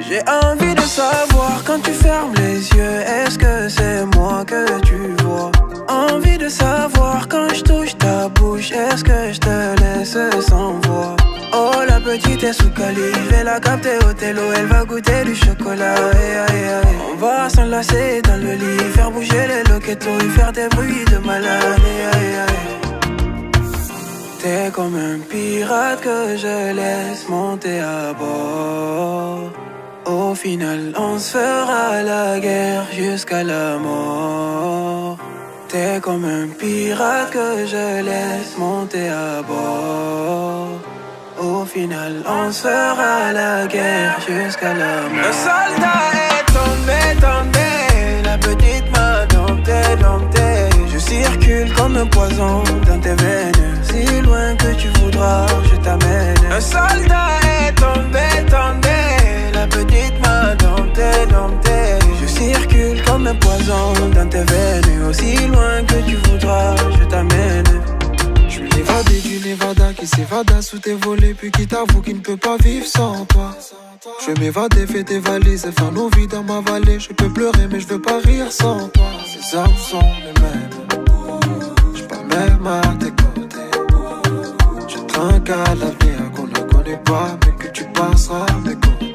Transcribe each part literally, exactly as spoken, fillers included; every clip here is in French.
J'ai envie de savoir quand tu fermes les yeux, est-ce que c'est moi que tu vois? Envie de savoir quand je touche ta bouche, est-ce que je te laisse sans voix? Oh la petite est sous calife, elle a capté au télo, elle va goûter du chocolat. Aïe, aïe, aïe. On va s'enlacer dans le lit, faire bouger les loquetos et faire des bruits de malade. Aïe, aïe, aïe. T'es comme un pirate que je laisse monter à bord. Au final, on se fera la guerre jusqu'à la mort. T'es comme un pirate que je laisse monter à bord. Au final, on se fera la guerre jusqu'à la mort. Un soldat est tombé, tombé. La petite m'a dompté, dompté. Je circule comme un poison dans tes veines. Si loin que tu voudras, je t'amène. Un soldat est tombé, tombé. La petite m'a dompté, dompté. Je circule comme un poison dans tes veines. Aussi loin que tu voudras, je t'amène. Je suis l'évadé du Nevada qui s'évada sous tes volets, puis qui t'avoue qu'il ne peut pas vivre sans toi. Je vais m'évader, fais tes valises et faire nos vies dans ma vallée. Je peux pleurer mais je veux pas rire sans toi. Ces armes sont les mêmes, je pas même à tes côtés. Je trinque à l'avenir qu'on ne connaît pas, mais que tu passeras à mes côtés.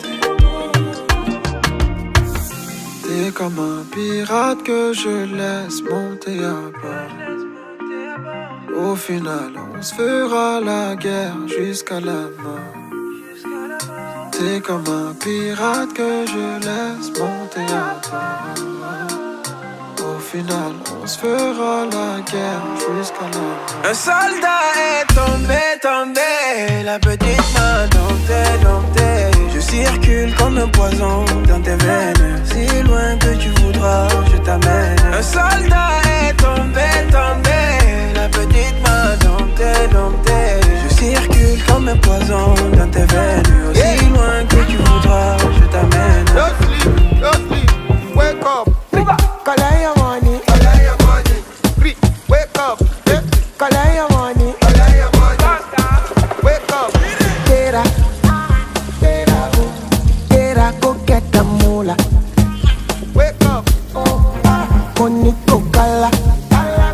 T'es comme un pirate que je laisse monter à bord. Au final, on se fera la guerre jusqu'à la mort. T'es comme un pirate que je laisse monter à bord. Au final, on se fera la guerre jusqu'à la mort. Un soldat est tombé, tombé. La petite m'a dompté, dompté. Je circule comme un poison dans tes veines. Si loin que tu voudras, je t'amène. Un soldat est tombé, tombé. La petite m'a dompté, dompté. Je circule comme un poison dans tes veines. Aussi loin que tu voudras, je t'amène. Don't sleep, don't sleep, wake up. Collect your money, Collect your money. Free, wake up. Yeah. collect your money. Collect your money. Wake up. Get up, get up, get up, go get the moolah. Wake up. Money go kala, kala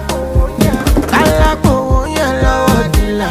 go yellow dilla.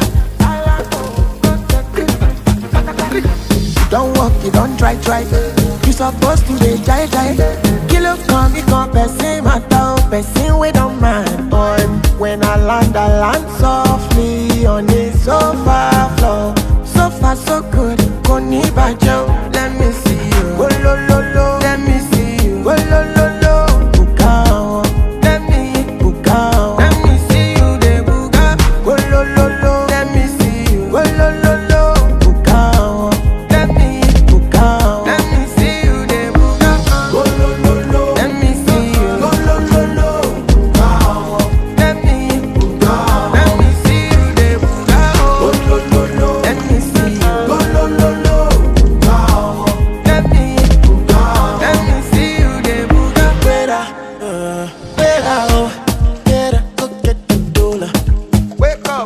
Don't walk, you don't try, try. You supposed to be jai jai. Kilo come, me come, person matter, person we don't mind. Boy, when I land, I land softly on the sofa floor. So far, so good. Koni bajo, let me see you. Oh lo lo lo, let me see you. Oh lo lo lo, bukao, let me bukao. Let me see you, de buka. Oh lo lo lo, let me see you. Oh lo lo lo, bukao, let me bukao. Let me see you, de buka. Oh lo lo lo, let me see you. Oh lo lo lo, bukao, let me bukao. Let me see you, de buka. Oh lo lo lo, let me see you. Oh lo lo lo, bukao, let me bukao. Let me see you, de buka. Fuera, uh, fuera, oh, fuera, go get the dollar. Wake up.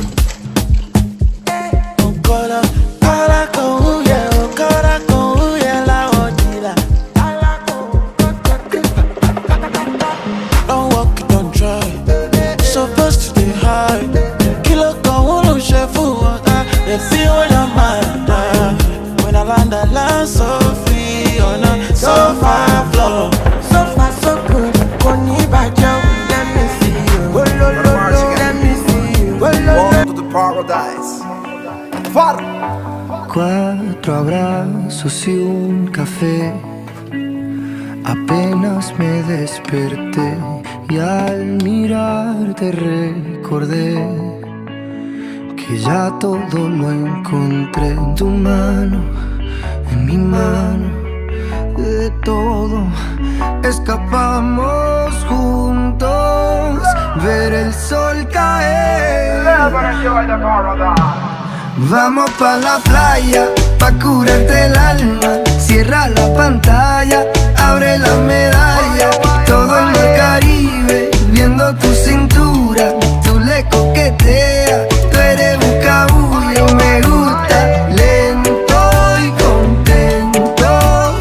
Okora, kara con huye, okora con huye la odila. Don't walk, don't try. Supposed to stay high. Kilo con uno chef water. They feel when I'm mad. When I land, I land so free on a sofa floor. So far, so good. Koni bajo, let me see you. Oh lo lo lo, let me see you. Oh lo lo. Welcome to the paradise. Far. Cuatro abrazos y un café. Apenas me desperté y al mirarte recordé que ya todo lo encontré en tu mano, en mi mano. De todo escapamos juntos, ver el sol caer. Vamos pa' la playa, pa' curarte el alma. Cierra la pantalla, abre la medalla. Todo el mar Caribe, viendo tu cintura. Tú le coqueteas, tú eres un cabullo. Me gusta lento y contento.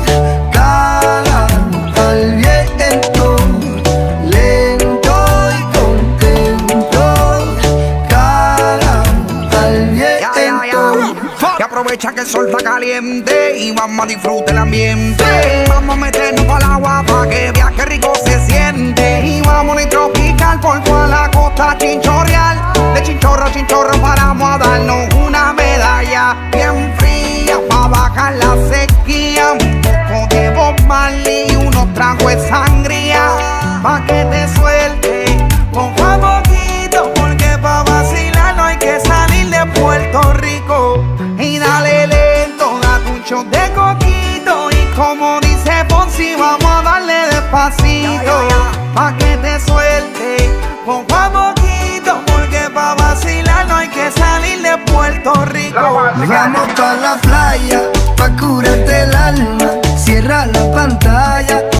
aprovecha que el sol está caliente y vamos a disfrutar el ambiente. Vamos a meternos para el agua pa' que viaje rico se siente. Y vamos a tropical por toda la costa chinchorreal. De chinchorro a chinchorro paramos a darnos una medalla bien fría pa' bajar la sequía. Un poco de Bob Marley y unos tragos de sangría pa' que te suelte poco a poquito, porque pa' vacilar no hay que salir de Puerto Rico. Y dale lento, date un shot de coquito y como dice Fonsi vamos a darle despacito pa' que te suelte poco a poquito, porque pa' vacilar no hay que salir de Puerto Rico. Vamos pa' la playa, pa' curarte el alma, cierra la pantalla.